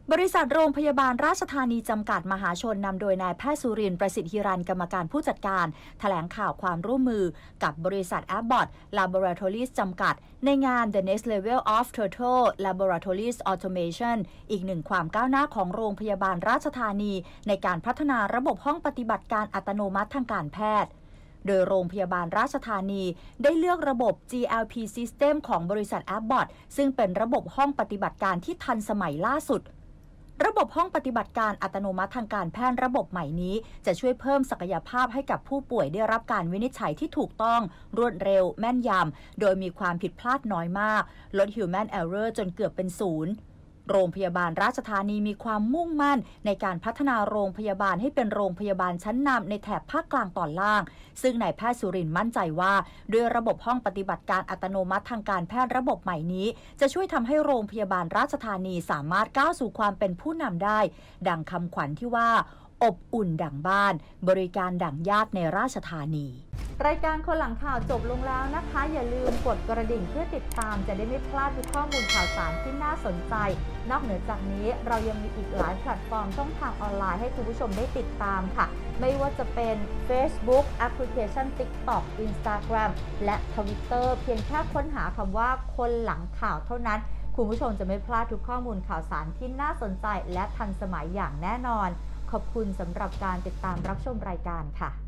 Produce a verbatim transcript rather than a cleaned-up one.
บริษัทโรงพยาบาลราชธานีจำกัดมหาชนนำโดยนายแพทย์สุรินทร์ประสิทธิฮิรันกรรมการผู้จัดการแถลงข่าวความร่วมมือกับบริษัท Abbott Laboratories จำกัดในงาน The Next Level of Total Laboratories Automation อีกหนึ่งความก้าวหน้าของโรงพยาบาลราชธานีในการพัฒนาระบบห้องปฏิบัติการอัตโนมัติทางการแพทย์โดยโรงพยาบาลราชธานีได้เลือกระบบ จี แอล พี System ของบริษัท Abbott ซึ่งเป็นระบบห้องปฏิบัติการที่ทันสมัยล่าสุดระบบห้องปฏิบัติการอัตโนมัติทางการแพทย์ระบบใหม่นี้จะช่วยเพิ่มศักยภาพให้กับผู้ป่วยได้รับการวินิจฉัยที่ถูกต้องรวดเร็วแม่นยำโดยมีความผิดพลาดน้อยมากลด Human Error จนเกือบเป็นศูนย์โรงพยาบาลราชธานีมีความมุ่งมั่นในการพัฒนาโรงพยาบาลให้เป็นโรงพยาบาลชั้นนำในแถบภาคกลางตอนล่างซึ่งนายแพทย์สุรินทร์มั่นใจว่าด้วยระบบห้องปฏิบัติการอัตโนมัติทางการแพทย์ระบบใหม่นี้จะช่วยทำให้โรงพยาบาลราชธานีสามารถก้าวสู่ความเป็นผู้นำได้ดังคำขวัญที่ว่าอบอุ่นดั่งบ้านบริการดั่งญาติในราชธานีรายการคนหลังข่าวจบลงแล้วนะคะอย่าลืมกดกระดิ่งเพื่อติดตามจะได้ไม่พลาดทุกข้อมูลข่าวสารที่น่าสนใจนอกเหนือจากนี้เรายังมีอีกหลายแพลตฟอร์มช่องทางออนไลน์ให้คุณผู้ชมได้ติดตามค่ะไม่ว่าจะเป็น Facebook แอปพลิเคชัน TikTok Instagram และ Twitter เพียงแค่ค้นหาคำว่าคนหลังข่าวเท่านั้นคุณผู้ชมจะไม่พลาดทุกข้อมูลข่าวสารที่น่าสนใจและทันสมัยอย่างแน่นอนขอบคุณสำหรับการติดตามรับชมรายการค่ะ